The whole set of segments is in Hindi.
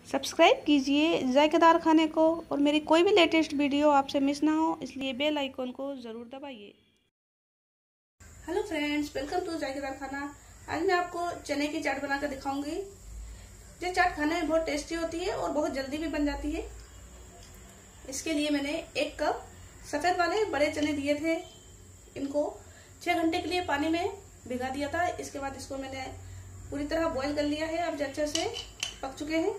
सब्सक्राइब कीजिए जायकेदार खाने को और मेरी कोई भी लेटेस्ट वीडियो आपसे मिस ना हो, इसलिए बेल आइकन को ज़रूर दबाइए। Hello friends, welcome to Zaikedar Khana. आज मैं आपको चने की चाट बनाकर दिखाऊंगी। ये चाट खाने में बहुत टेस्टी होती है और बहुत जल्दी भी बन जाती है। इसके लिए मैंने 1 कप सफ़ेद वाले बड़े चने लिए थे। इनको 6 घंटे के लिए पानी में भिगा दिया था। इसके बाद इसको मैंने पूरी तरह बॉईल कर लिया है। अब अच्छे से पक चुके हैं।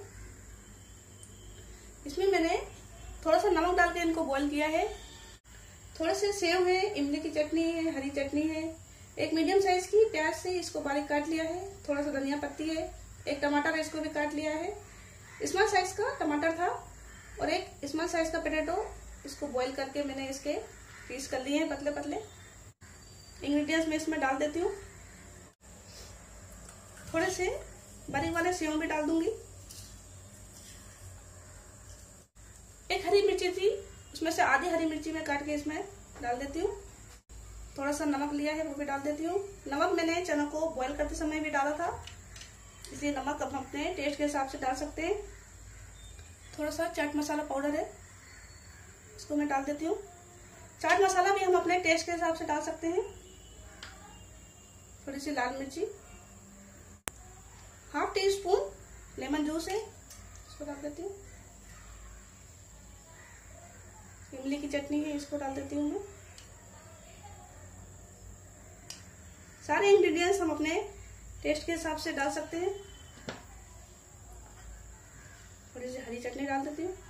इसमें मैंने थोड़ा सा नमक डाल के इनको बॉईल किया है। थोड़े से सेव है, इमली की चटनी है, हरी चटनी है, एक मीडियम साइज की प्याज से इसको बारीक काट लिया है, थोड़ा सा धनिया पत्ती है, एक टमाटर है, इसको भी काट लिया है। स्मॉल साइज का टमाटर था और एक स्मॉल साइज का पोटैटो, इसको बॉईल करके मैंने इसके पीस कर लिए हैं पतले पतले। इंग्रेडिएंट्स मैं इसमें डाल देती हूँ। थोड़े से बारीक वाले सेव भी डाल दूंगी। एक हरी मिर्ची थी, उसमें से आधी हरी मिर्ची में काट के इसमें डाल देती हूँ। थोड़ा सा नमक लिया है, वो भी डाल देती हूँ। नमक मैंने चना को बॉईल करते समय भी डाला था, इसलिए नमक अब हम अपने टेस्ट के हिसाब से डाल सकते हैं। थोड़ा सा चाट मसाला पाउडर है, इसको मैं डाल देती हूँ। चाट मसाला भी हम अपने टेस्ट के हिसाब से डाल सकते हैं। थोड़ी सी लाल मिर्ची, half teaspoon lemon juice है, इसको डाल देती हूँ। इमली की चटनी है, इसको डाल देती हूँ मैं। सारे इंग्रेडिएंट्स हम अपने टेस्ट के हिसाब से डाल सकते हैं। थोड़ी सी हरी चटनी डाल देती हूँ।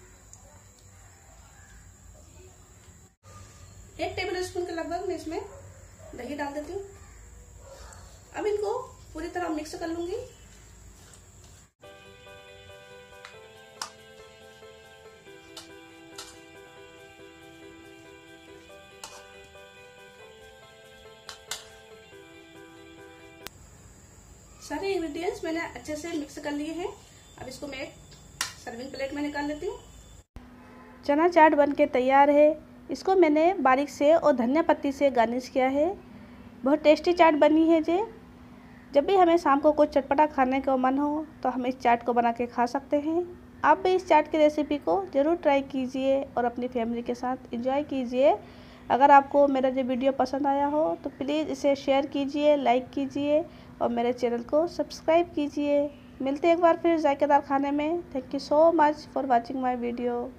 1 टेबल स्पून के लगभग मैं इसमें दही डाल देती हूँ। अब इनको पूरी तरह मिक्स कर लूंगी। सारे इंग्रेडिएंट्स मैंने अच्छे से मिक्स कर लिए हैं। अब इसको मैं एक सर्विंग प्लेट में निकाल लेती हूँ। चना चाट बनके तैयार है। इसको मैंने बारीक से और धनिया पत्ती से गार्निश किया है। बहुत टेस्टी चाट बनी है ये। जब भी हमें शाम को कुछ चटपटा खाने का मन हो तो हम इस चाट को बना के खा सकते हैं। आप भी इस चाट की रेसिपी को ज़रूर ट्राई कीजिए और अपनी फैमिली के साथ एंजॉय कीजिए। अगर आपको मेरा जो वीडियो पसंद आया हो तो प्लीज़ इसे शेयर कीजिए, लाइक कीजिए और मेरे चैनल को सब्सक्राइब कीजिए। मिलते हैं एक बार फिर जायकेदार खाने में। Thank you so much for watching my video.